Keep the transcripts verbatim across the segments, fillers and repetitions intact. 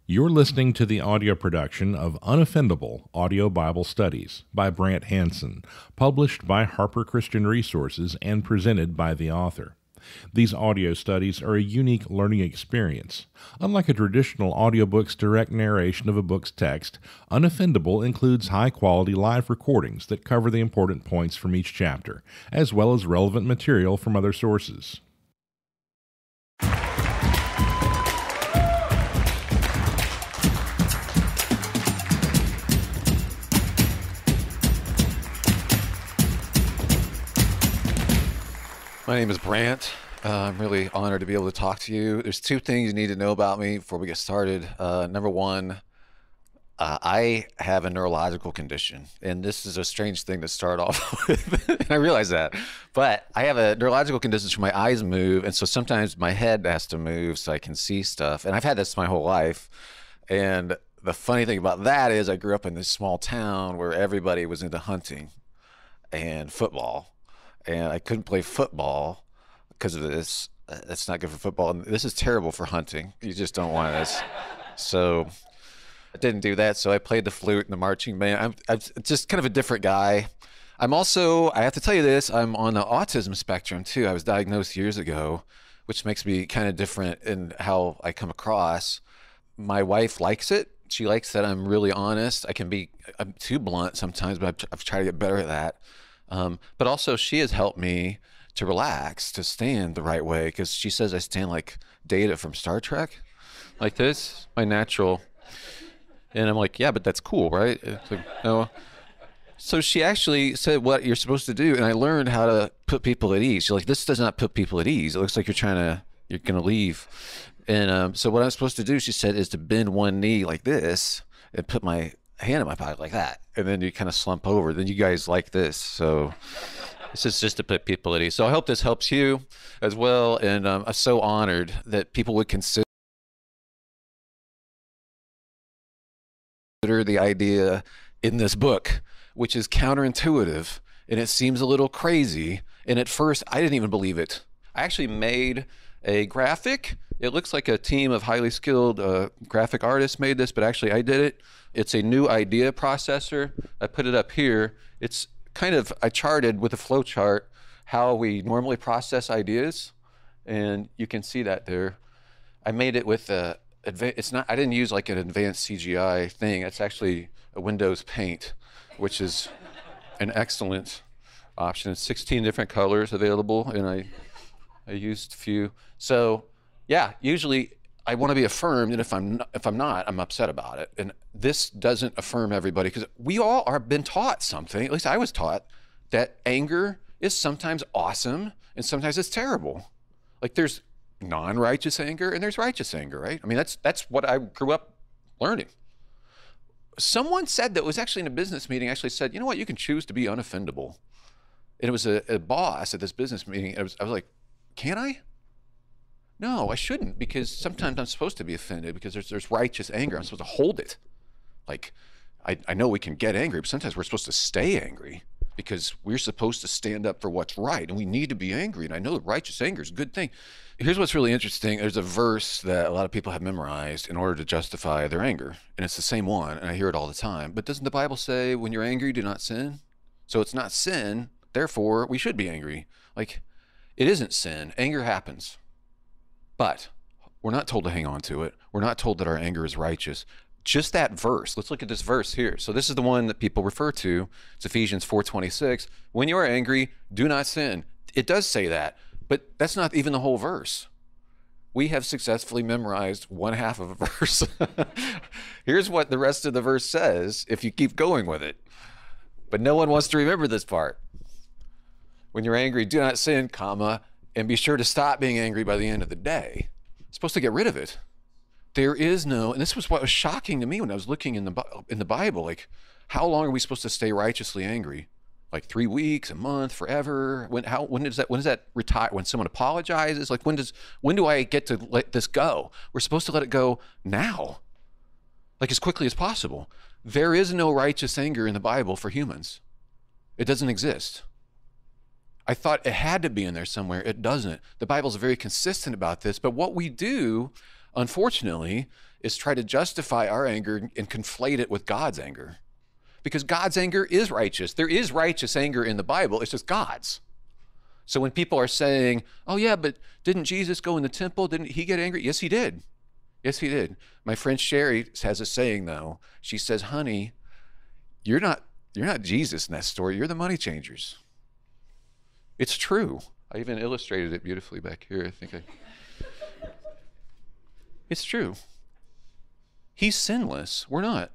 You're listening to the audio production of Unoffendable Audio Bible Studies by Brant Hansen, published by Harper Christian Resources and presented by the author. These audio studies are a unique learning experience. Unlike a traditional audiobook's direct narration of a book's text, Unoffendable includes high-quality live recordings that cover the important points from each chapter, as well as relevant material from other sources. My name is Brant. Uh, I'm really honored to be able to talk to you. There's two things you need to know about me before we get started. Uh, number one, uh, I have a neurological condition, and this is a strange thing to start off with, and I realize that. But I have a neurological condition where my eyes move, and so sometimes my head has to move so I can see stuff. And I've had this my whole life. And the funny thing about that is I grew up in this small town where everybody was into hunting and football. And I couldn't play football because of this. That's not good for football. And this is terrible for hunting. You just don't want this. So I didn't do that. So I played the flute and the marching band. I'm, I'm just kind of a different guy. I'm also, I have to tell you this, I'm on the autism spectrum too. I was diagnosed years ago, which makes me kind of different in how I come across. My wife likes it. She likes that I'm really honest. I can be, I'm too blunt sometimes, but I've, I've tried to get better at that. Um, but also she has helped me to relax, to stand the right way, because she says I stand like Data from Star Trek, like this, my natural. And I'm like, yeah, but that's cool, right? It's like, no. So she actually said what you're supposed to do, and I learned how to put people at ease. She's like, this does not put people at ease. It looks like you're trying to, you're going to leave. And um, so what I'm supposed to do, she said, is to bend one knee like this and put my hand in my pocket like that, and then you kind of slump over. Then you guys like this. So this is just to put people at ease. So I hope this helps you as well. And um, I'm so honored that people would consider the idea in this book, which is counterintuitive, and it seems a little crazy. And at first, I didn't even believe it. I actually made a graphic. It looks like a team of highly skilled uh, graphic artists made this, but actually I did it. It's a new idea processor. I put it up here. It's kind of, I charted with a flow chart how we normally process ideas, and you can see that there. I made it with a, it's not, I didn't use like an advanced C G I thing. It's actually a Windows Paint, which is an excellent option. It's sixteen different colors available, and I, I used a few. So yeah, usually I want to be affirmed, and if I'm not, if I'm not, I'm upset about it. And this doesn't affirm everybody, because we all are been taught something. At least I was taught that anger is sometimes awesome and sometimes it's terrible. Like there's non-righteous anger and there's righteous anger, right? I mean, that's that's what I grew up learning. Someone said that was actually in a business meeting. Actually said, you know what? You can choose to be unoffendable. And it was a, a boss at this business meeting. I was, I was like, can I? No, I shouldn't, because sometimes I'm supposed to be offended because there's there's righteous anger. I'm supposed to hold it. Like, I, I know we can get angry, but sometimes we're supposed to stay angry because we're supposed to stand up for what's right, and we need to be angry. And I know that righteous anger is a good thing. Here's what's really interesting. There's a verse that a lot of people have memorized in order to justify their anger, and it's the same one, and I hear it all the time. But doesn't the Bible say, when you're angry, do not sin? So it's not sin, therefore we should be angry. Like, it isn't sin. Anger happens. But we're not told to hang on to it. We're not told that our anger is righteous. Just that verse. Let's look at this verse here. So this is the one that people refer to. It's Ephesians four twenty-six. When you are angry, do not sin. It does say that, but that's not even the whole verse. We have successfully memorized one half of a verse. Here's what the rest of the verse says if you keep going with it. But no one wants to remember this part. When you're angry, do not sin, comma, and be sure to stop being angry by the end of the day. It's supposed to get rid of it. There is no, and this was what was shocking to me when I was looking in the in the Bible, like, how long are we supposed to stay righteously angry? Like three weeks, a month, forever? When how when does that when does that retire? When someone apologizes? Like when does when do I get to let this go? We're supposed to let it go now, like as quickly as possible. There is no righteous anger in the Bible for humans. It doesn't exist. I thought it had to be in there somewhere. It doesn't. The Bible's very consistent about this, but what we do unfortunately, is try to justify our anger and conflate it with God's anger. Because God's anger is righteous. There is righteous anger in the Bible. It's just God's. So when people are saying, oh yeah, but didn't Jesus go in the temple? Didn't he get angry? Yes, he did. Yes, he did. My friend Sherry has a saying though. She says, honey, you're not, you're not Jesus in that story. You're the money changers. It's true. I even illustrated it beautifully back here. I think I... It's true. He's sinless. We're not.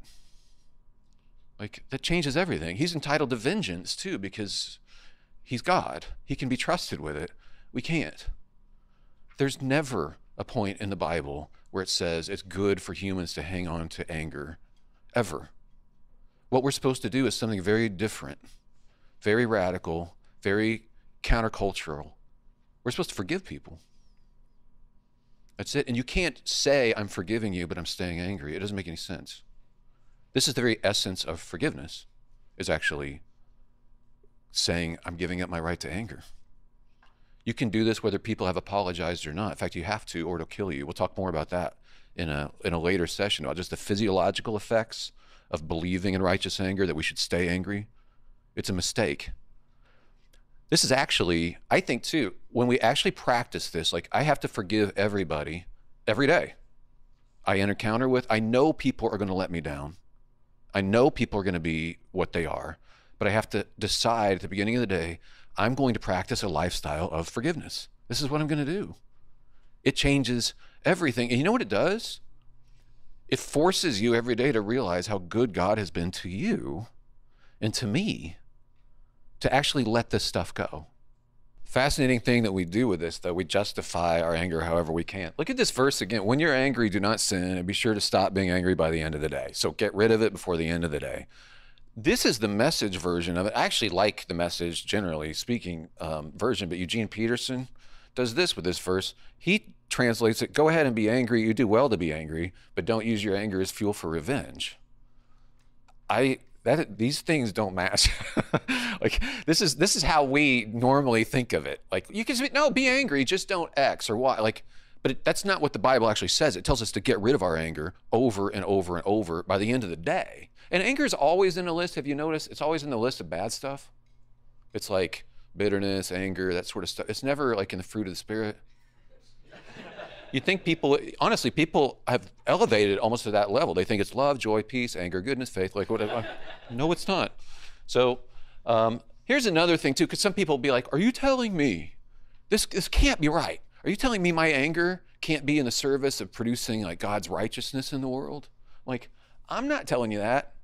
Like, that changes everything. He's entitled to vengeance too, because he's God. He can be trusted with it. We can't. There's never a point in the Bible where it says it's good for humans to hang on to anger, ever. What we're supposed to do is something very different, very radical, very countercultural. We're supposed to forgive people. That's it. And you can't say, I'm forgiving you, but I'm staying angry. It doesn't make any sense. This is the very essence of forgiveness, is actually saying, I'm giving up my right to anger. You can do this whether people have apologized or not. In fact, you have to, or it'll kill you. We'll talk more about that in a, in a later session, about just the physiological effects of believing in righteous anger, that we should stay angry. It's a mistake. This is actually, I think too, when we actually practice this, like I have to forgive everybody every day I encounter with. I know people are going to let me down. I know people are going to be what they are, but I have to decide at the beginning of the day, I'm going to practice a lifestyle of forgiveness. This is what I'm going to do. It changes everything. And you know what it does? It forces you every day to realize how good God has been to you and to me, to actually let this stuff go. Fascinating thing that we do with this, though, we justify our anger however we can. Look at this verse again. When you're angry, do not sin, and be sure to stop being angry by the end of the day. So get rid of it before the end of the day. This is the Message version of it. I actually like the Message, generally speaking, um, version, but Eugene Peterson does this with this verse. He translates it, go ahead and be angry. You do well to be angry, but don't use your anger as fuel for revenge. I... That, these things don't match. Like this is this is how we normally think of it. Like you can say, no, be angry, just don't X or Y. Like, but it, that's not what the Bible actually says. It tells us to get rid of our anger over and over and over by the end of the day. And anger is always in the list. Have you noticed? It's always in the list of bad stuff. It's like bitterness, anger, that sort of stuff. It's never like in the fruit of the Spirit. You think people, honestly, people have elevated almost to that level. They think it's love, joy, peace, anger, goodness, faith, like whatever. No, it's not. So um, here's another thing too, because some people will be like, are you telling me, this, this can't be right. Are you telling me my anger can't be in the service of producing like God's righteousness in the world? Like, I'm not telling you that.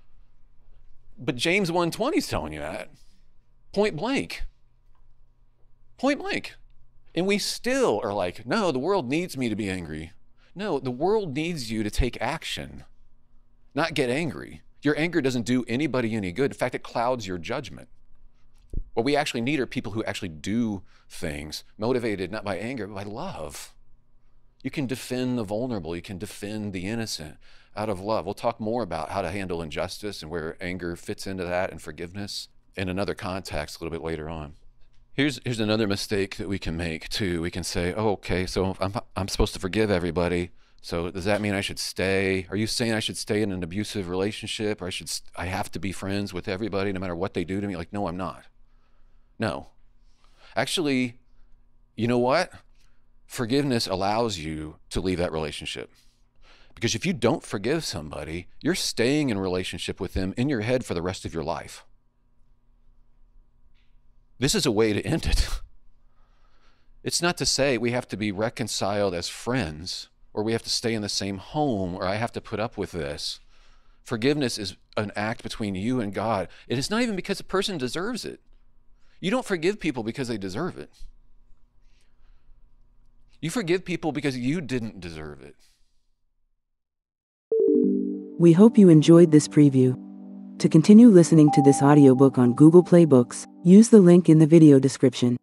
But James one twenty is telling you that. Point blank. Point blank. And we still are like, no, the world needs me to be angry. No, the world needs you to take action, not get angry. Your anger doesn't do anybody any good. In fact, it clouds your judgment. What we actually need are people who actually do things, motivated not by anger, but by love. You can defend the vulnerable. You can defend the innocent out of love. We'll talk more about how to handle injustice and where anger fits into that and forgiveness in another context a little bit later on. Here's, here's another mistake that we can make too. We can say, oh, okay, so I'm, I'm supposed to forgive everybody. So does that mean I should stay? Are you saying I should stay in an abusive relationship, or I should, I have to be friends with everybody no matter what they do to me? Like, no, I'm not. No. Actually, you know what? Forgiveness allows you to leave that relationship. Because if you don't forgive somebody, you're staying in a relationship with them in your head for the rest of your life. This is a way to end it. It's not to say we have to be reconciled as friends, or we have to stay in the same home, or I have to put up with this. Forgiveness is an act between you and God. It is not even because a person deserves it. You don't forgive people because they deserve it. You forgive people because you didn't deserve it. We hope you enjoyed this preview. To continue listening to this audiobook on Google Play Books, use the link in the video description.